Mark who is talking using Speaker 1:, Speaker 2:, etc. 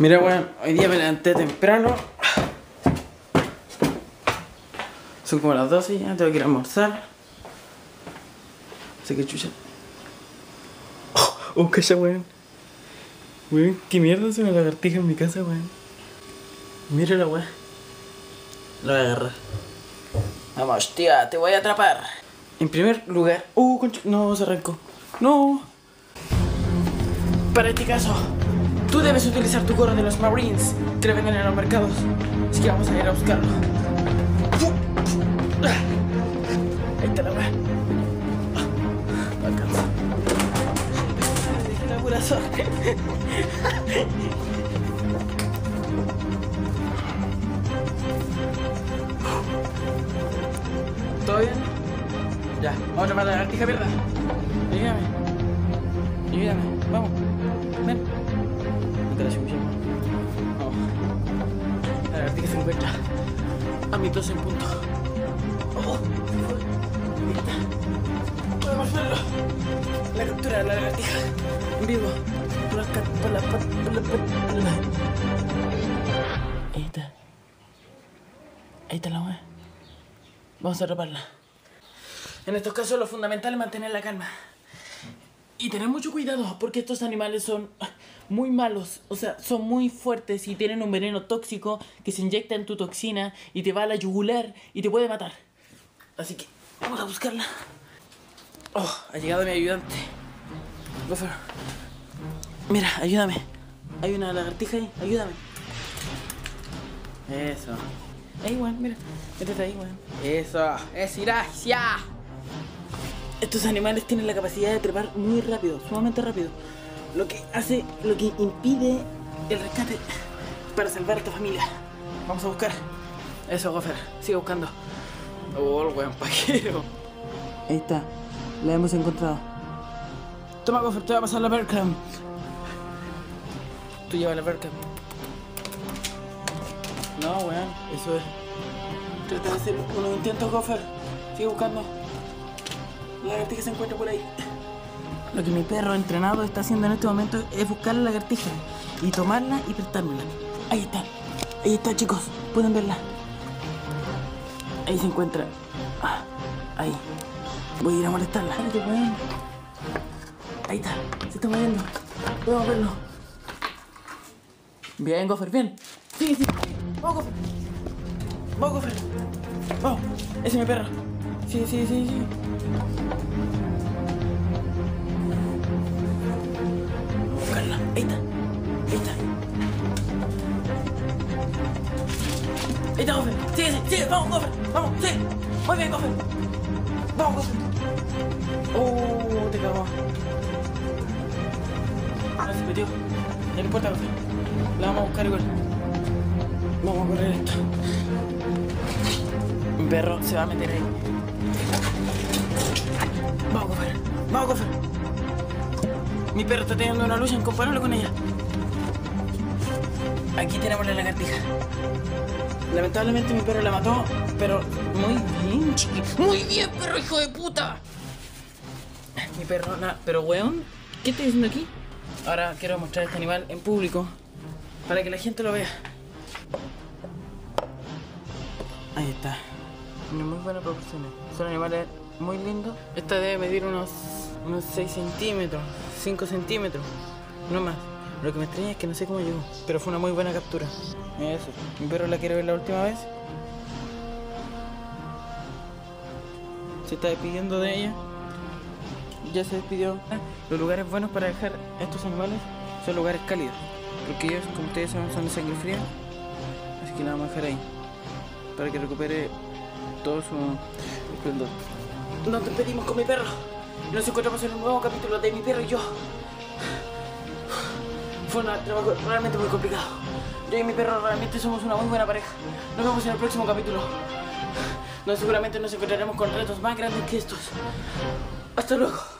Speaker 1: Mira, weón, hoy día me levanté temprano. Son como las 12 ya, tengo que ir a almorzar. Así que chucha. Calla, weón. Weón, qué mierda es una lagartija en mi casa, weón. Mira la weón. Lo voy a agarrar. Vamos, tía, te voy a atrapar. En primer lugar... concha... No, se arrancó. No. Para este caso, tú debes utilizar tu gorro de los Marines que le venden en los mercados. Así que vamos a ir a buscarlo. Ahí está la weá. No alcanza. Dejé la pura suerte. ¿Todo bien? Ya, vamos a atrapar la lagartija, ¿verdad? Ayúdame. Ayúdame, vamos. Ven. Vete a la chucha. Vamos. La lagartija se encuentra a mis 12 en punto. Ahí está. Podemos verlo. La captura de la lagartija. En vivo. Ahí está. Ahí está la wea. Vamos a atraparla. En estos casos lo fundamental es mantener la calma. Y tener mucho cuidado porque estos animales son muy malos. O sea, son muy fuertes y tienen un veneno tóxico que se inyecta en tu toxina y te va a la yugular y te puede matar. Así que vamos a buscarla. Ha llegado mi ayudante. Gopher. Mira, ayúdame. Hay una lagartija ahí, ayúdame. Eso. Ahí, weón, mira. Métete ahí, weón. Eso, es gracia. Estos animales tienen la capacidad de trepar muy rápido, sumamente rápido. Lo que impide el rescate para salvar a esta familia. Vamos a buscar. Eso, Gopher, sigue buscando. El weón pajero. Ahí está, la hemos encontrado. Toma, Gopher, te voy a pasar la Bearcam. Tú llevas la Bearcam. No, weón, eso es. Trata de hacer unos intentos, Gopher. Sigue buscando. La lagartija se encuentra por ahí. Lo que mi perro entrenado está haciendo en este momento es buscar la lagartija y tomarla y prestármela. Ahí está, chicos. Pueden verla. Ahí se encuentra. Ahí. Voy a ir a molestarla. Ahí está. Se está moviendo. Podemos verlo. Bien, Gopher, bien. Sí. Vamos, Gopher. Vamos, Gopher. Vamos. Ese es mi perro. Sí. Buscarla. Ahí está. Ahí está, Gopher. Sigue. Vamos, Gopher. Vamos, sigue. Muy bien, Gopher. Vamos, Gopher. Te cagó. No se metió. No importa, Gopher. La vamos a buscar igual. Vamos a correr esto. Mi perro se va a meter ahí. Vamos, Gopher. Mi perro está teniendo una lucha incomparable con ella. Aquí tenemos la lagartija. Lamentablemente mi perro la mató, pero muy bien, chiqui. Muy bien, perro, hijo de puta. Mi perro, pero weón, ¿qué estoy haciendo aquí? Ahora quiero mostrar este animal en público para que la gente lo vea. Ahí está. Tiene muy buenas proporciones. Son animales muy lindos. Esta debe medir unos 6 centímetros, 5 centímetros, no más. Lo que me extraña es que no sé cómo llegó, pero fue una muy buena captura. Eso. Mi perro la quiere ver la última vez. Se está despidiendo de ella. Ya se despidió. Los lugares buenos para dejar estos animales son lugares cálidos, porque ellos, como ustedes saben, son de sangre fría. Así que la vamos a dejar ahí para que recupere todo su esplendor. Nos despedimos con mi perro. Nos encontramos en un nuevo capítulo de Mi Perro y Yo. Fue un trabajo realmente muy complicado. Yo y mi perro realmente somos una muy buena pareja. Nos vemos en el próximo capítulo, donde seguramente nos encontraremos con retos más grandes que estos. Hasta luego.